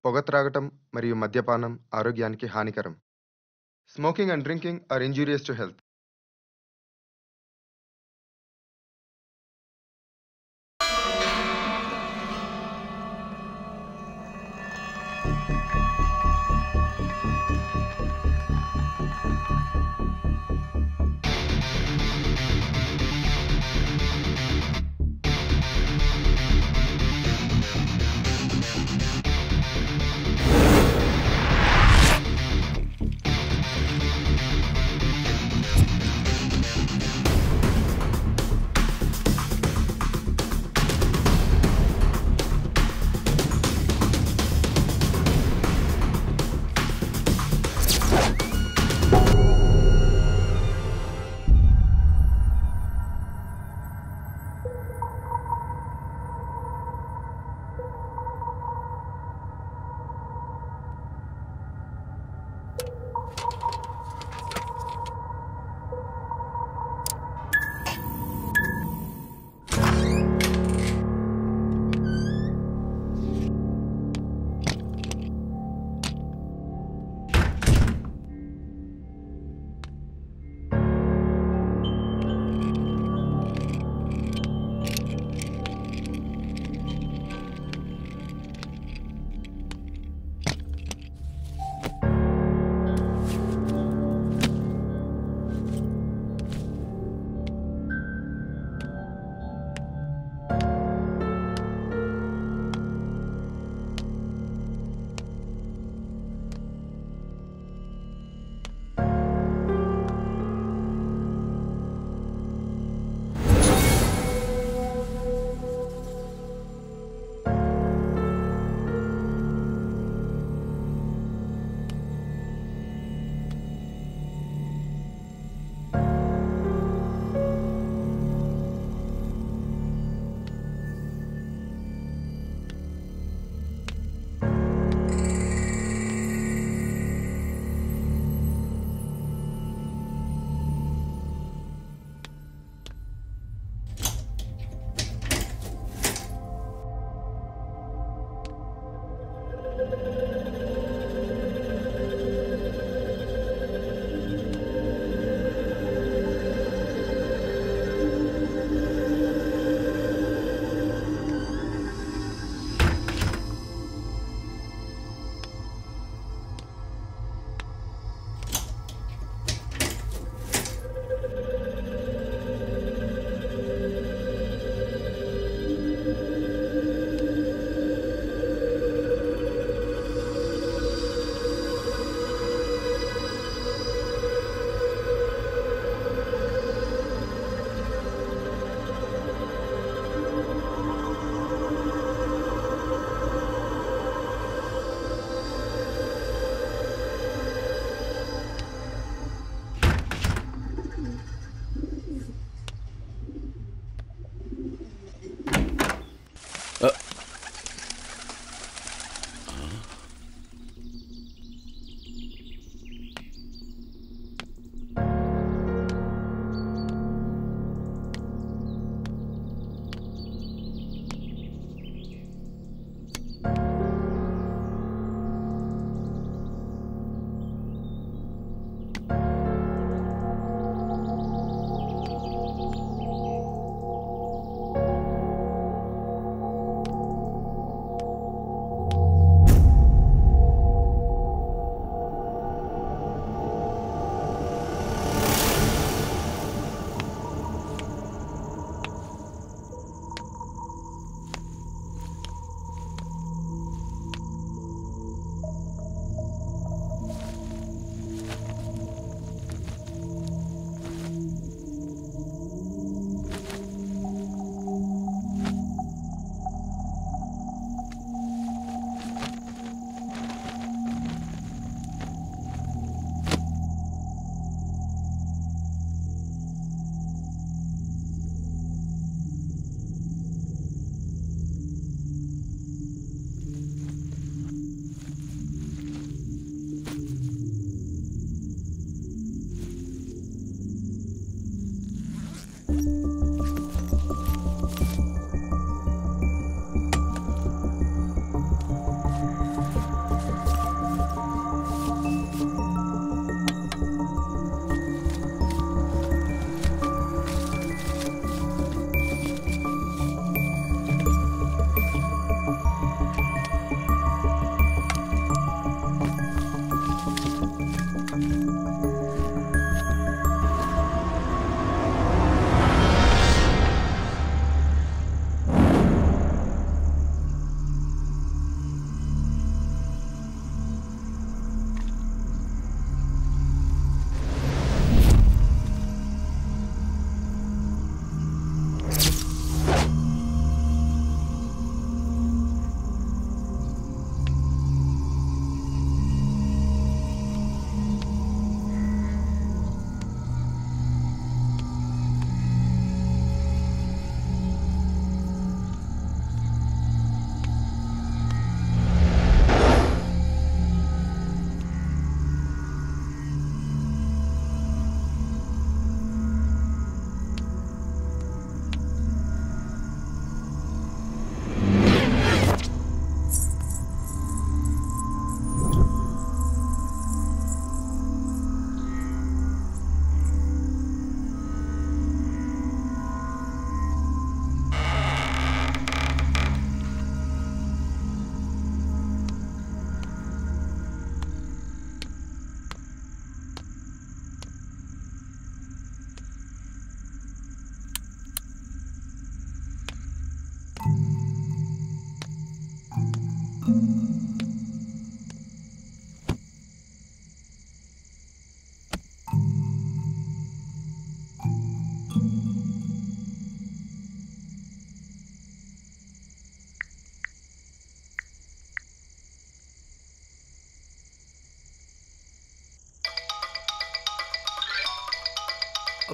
పొగ త్రాగటం మరియు మద్యపానం ఆరోగ్యానికి హానికరం. Smoking and drinking are injurious to health.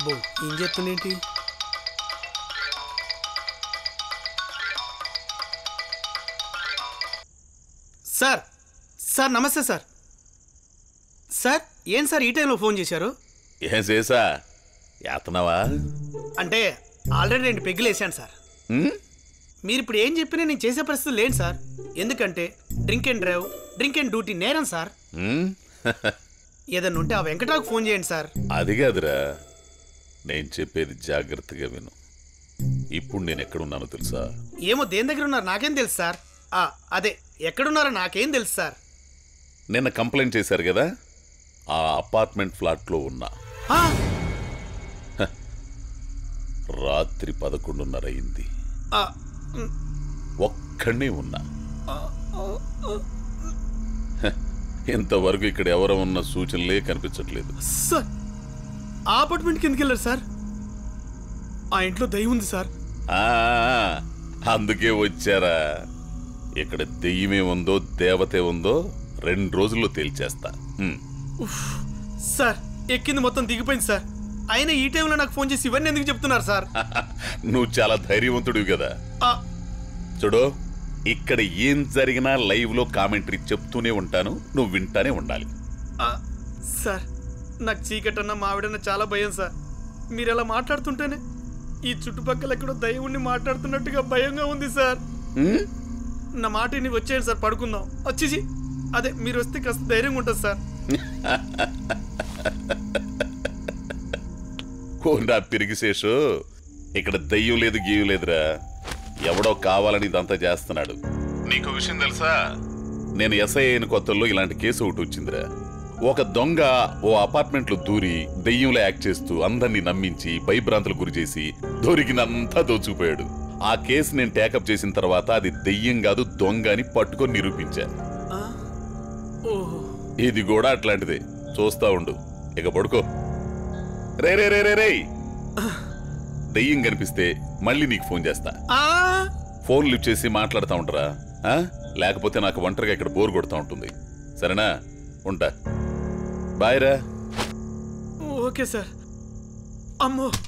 అబ్బో ఏం చెప్తుందేంటి? సార్ సార్ నమస్తే సార్. సార్ ఏం సార్ ఈ టైంలో ఫోన్ చేశారు? ఏం చేసా యాతనవా? అంటే ఆల్రెడీ 2 పెగ్గులు వేసాను సార్. మీరు ఇప్పుడు ఏం చెప్పినా నేను చేసే పరిస్థితి లేను సార్. ఎందుకంటే drink and drive, drink and duty నేరం సార్. ఏదన్నా ఉంటే ఆ వెంకట్రావుకి ఫోన్ చేయండి సార్. అది కాదురా, నేను చెప్పేది జాగ్రత్తగా విను. ఇప్పుడు నేను ఎక్కడున్నానో తెలుసా? ఏమో దేని దగ్గర ఉన్నారు నాకేం తెలుసు సార్. అదే ఎక్కడున్నారో నాకేం తెలుసు సార్. నిన్న కంప్లైంట్ చేశారు కదా, ఆ అపార్ట్మెంట్ ఫ్లాట్లో ఉన్నా. రాత్రి 11:30 అయింది. ఒక్కడే ఉన్నా. ఇంతవరకు ఇక్కడ ఎవరో ఉన్న సూచనలే కనిపించట్లేదు. సార్ ఆ అపార్ట్మెంట్ కిందకి వెళ్ళారు సార్. ఆ ఇంట్లో దయ్యం ఉంది సార్. అందుకే వచ్చారా? ఇక్కడ దెయ్యమే ఉందో దేవతే ఉందో 2 రోజుల్లో తేల్చేస్తా. సార్ ఎక్కింది మొత్తం దిగిపోయింది సార్. అయినా ఈ టైంలో నాకు ఫోన్ చేసి ఇవన్నీ ఎందుకు చెప్తున్నారు సార్? నువ్వు చాలా ధైర్యవంతుడివి కదా. చూడు, ఇక్కడ ఏం జరిగినా లైవ్ లో కామెంటరీ చెప్తూనే ఉంటాను, నువ్వు వింటానే ఉండాలి. సార్ నాకు చీకటన్నా మావిడన్నా చాలా భయం సార్. మీరు ఎలా మాట్లాడుతుంటేనే ఈ చుట్టుపక్కల ఎక్కడో దయ్యం ఉండి మాట్లాడుతున్నట్టుగా భయంగా ఉంది సార్. నా మాట నీ వచ్చేయండి సార్, పడుకుందాం. వచ్చేసి అదే మీరు వస్తే కాస్త ధైర్యంగా ఉంటుంది సార్. నా పిరిగిశేషు, ఇక్కడ దయ్యం లేదు గీయం లేదురా. ఎవడో కావాలని ఇదంతా చేస్తున్నాడు. నీకు విషయం తెలుసా? నేను ఎస్ఐ అయిన కొత్తల్లో ఇలాంటి కేసు ఒకటి వచ్చిందిరా. ఒక దొంగ ఓ అపార్ట్మెంట్ లో దూరి దెయ్యంలో యాక్ట్ చేస్తూ అందరినీ నమ్మించి భయభ్రాంతులు గురి చేసి దొరికినంతా దోచుకుపోయాడు. ఆ కేసు నేను టేకప్ చేసిన తర్వాత అది దెయ్యం కాదు దొంగ అని పట్టుకొని నిరూపించా. ఇది కూడా అట్లాంటిదే, చూస్తా ఉండు. ఇక పడుకో. రే రే రే రే రే దెయ్యం కనిపిస్తే మళ్ళీ నీకు ఫోన్ చేస్తా. ఫోన్ లిఫ్ట్ చేసి మాట్లాడుతూ ఉంటారా, లేకపోతే నాకు ఒంటరిగా ఇక్కడ బోర్ కొడుతూ ఉంటుంది. సరేనా? ఉంటా. బాయ్ రా. Okay sir. అమ్మో